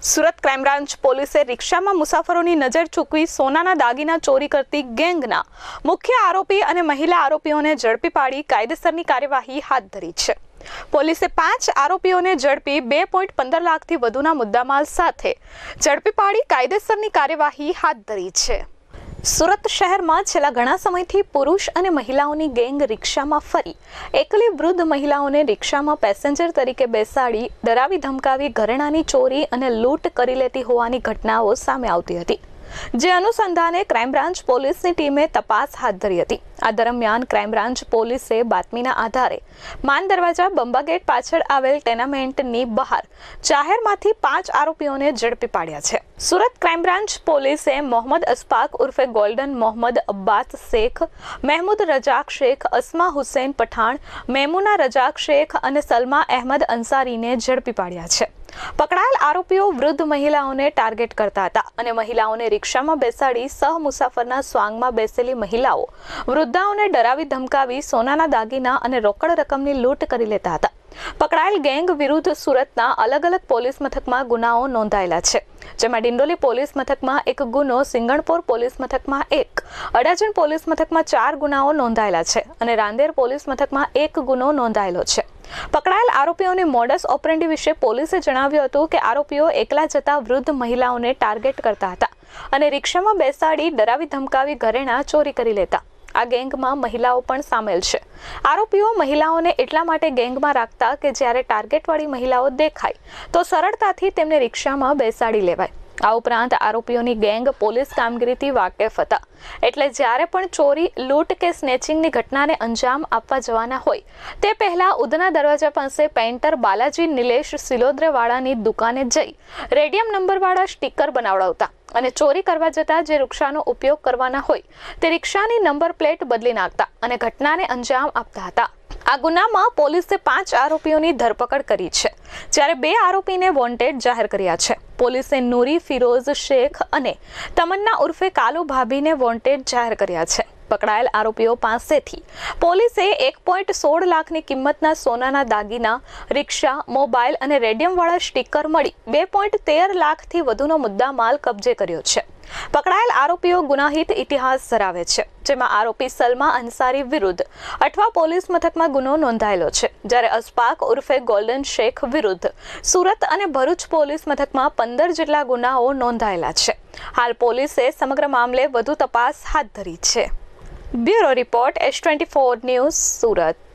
Surat crime branch પોલીસે રિક્ષામાં મુસાફરોની નજર ચૂકવી સોનાના દાગીના ચોરી કરતી ગેંગના મુખ્ય આરોપી અને મહિલા આરોપીઓને ઝડપી પાડી કાયદેસરની કાર્યવાહી હાથ ધરી છે। પોલીસે 5 આરોપીઓને ઝડપી 2.15 લાખથી વધુના મુદ્દામાલ સાથે ઝડપી પાડી કાયદેસરની કાર્યવાહી હાથ ધરી છે। સુરત શહેરમાં છેલ્લા ઘણા સમયથી પુરુષ અને મહિલાઓની ગેંગ રિક્ષામાં ફરી એકલી વૃદ્ધ મહિલાઓને રિક્ષામાં પેસેન્જર તરીકે બેસાડી ડરાવી ધમકાવી ઘરેણાની ચોરી અને લૂંટ કરી લેતી હોવાની ઘટનાઓ સામે આવતી હતી, જે અનુસંધાને ક્રાઇમ બ્રાન્ચ પોલીસની ટીમે તપાસ હાથ ધરી હતી। આ દરમિયાન ક્રાઇમ બ્રાન્ચ પોલીસે બાતમીના આધારે માન દરવાજા બંબા ગેટ પાછળ આવેલ ટેનામેન્ટની બહાર જાહેરમાંથી 5 આરોપીઓને ઝડપી પાડ્યા છે। સુરત ક્રાઇમ બ્રાન્ચ પોલીસે મોહમ્મદ અશફાક ઉર્ફે ગોલ્ડન મોહમ્મદ અબ્બાસ શેખ, મહેમૂદ રજાક શેખ, અસ્મા હુસૈન પઠાણ, મેમુના રજાક શેખ અને સલમા અહેમદ અંસારીને ઝડપી પાડ્યા છે। પકડાયેલ આરોપીઓ વૃદ્ધ મહિલાઓને ટાર્ગેટ કરતા હતા અને મહિલાઓને રિક્ષામાં બેસાડી સહ મુસાફરના સ્વાંગમાં બેસેલી મહિલાઓ વૃદ્ધાઓને ડરાવી ધમકાવી સોનાના દાગીના અને રોકડ રકમની લૂંટ કરી લેતા હતા। પકડાયેલ ગેંગ વિરુદ્ધ સુરતના અલગ અલગ પોલીસ મથકમાં ગુનાઓ નોંધાયેલા છે, જેમાં ડિંડોલી પોલીસ મથકમાં 1 ગુનો, સિંગણપોર પોલીસ મથકમાં 1, અડાજણ પોલીસ મથકમાં 4 ગુનાઓ નોંધાયેલા છે અને રાંદેર પોલીસ મથકમાં 1 ગુનો નોંધાયેલો છે। પકડાયેલ આરોપીઓની મોડસ ઓપરેન્ડી વિશે પોલીસે જણાવ્યું હતું કે આરોપીઓ એકલા જતા વૃદ્ધ મહિલાઓને ટાર્ગેટ કરતા હતા અને રિક્ષામાં બેસાડી ડરાવી ધમકાવી ઘરેણા ચોરી કરી લેતા। આ ગેંગમાં મહિલાઓ પણ સામેલ છે। આરોપીઓ મહિલાઓને એટલા માટે ગેંગમાં રાખતા કે જ્યારે ટાર્ગેટવાળી મહિલાઓ દેખાય તો સરળતાથી તેમને રિક્ષામાં બેસાડી લેવાય। આ ઉપરાંત આરોપીઓની ગેંગ પોલીસ કામગીરીથી વાકેફ હતા, એટલે જ્યારે પણ ચોરી, લૂંટ કે સ્નેચિંગની ઘટનાને અંજામ આપવા જવાના હોય તે પહેલા ઉધના દરવાજા પાસે પેઇન્ટર બાલાજી નિલેશ સિલોદ્રેવાળાની દુકાને જઈ રેડિયમ નંબરવાળા સ્ટીકર બનાવડાવતા અને ચોરી કરવા જતા જે રિક્ષાનો ઉપયોગ કરવાના હોય તે રિક્ષાની નંબર પ્લેટ બદલી નાખતા અને ઘટનાને અંજામ આપતા હતા। આ ગુનામાં પોલીસે 5 આરોપીઓની ધરપકડ કરી છે, જ્યારે 2 આરોપીને વોન્ટેડ જાહેર કર્યા છે। પોલીસે નૂરી ફિરોઝ શેખ અને તમન્ના ઉર્ફે કાલુ ભાભીને વોન્ટેડ જાહેર કર્યા છે। પકડાયેલ આરોપીઓ પાસેથી પોલીસે 1.16 લાખની કિંમતના સોનાના દાગીના, રિક્ષા, મોબાઈલ અને રેડિયમવાળા સ્ટીકર મળી 2.13 લાખથી વધુનો મુદ્દામાલ કબજે કર્યો છે। પકડાયેલ આરોપીઓ ગુનાહિત ઇતિહાસ ધરાવે છે, જેમાં આરોપી સલમા અંસારી વિરુદ્ધ અઠવા પોલીસ મથકમાં ગુનો નોંધાયેલો છે, જ્યારે અશફાક ઉર્ફે ગોલ્ડન શેખ વિરુદ્ધ સુરત અને ભરૂચ પોલીસ મથકમાં 15 જેટલા ગુનાઓ નોંધાયેલા છે। હાલ પોલીસે સમગ્ર મામલે વધુ તપાસ હાથ ધરી છે। Bureau report S24 news Surat.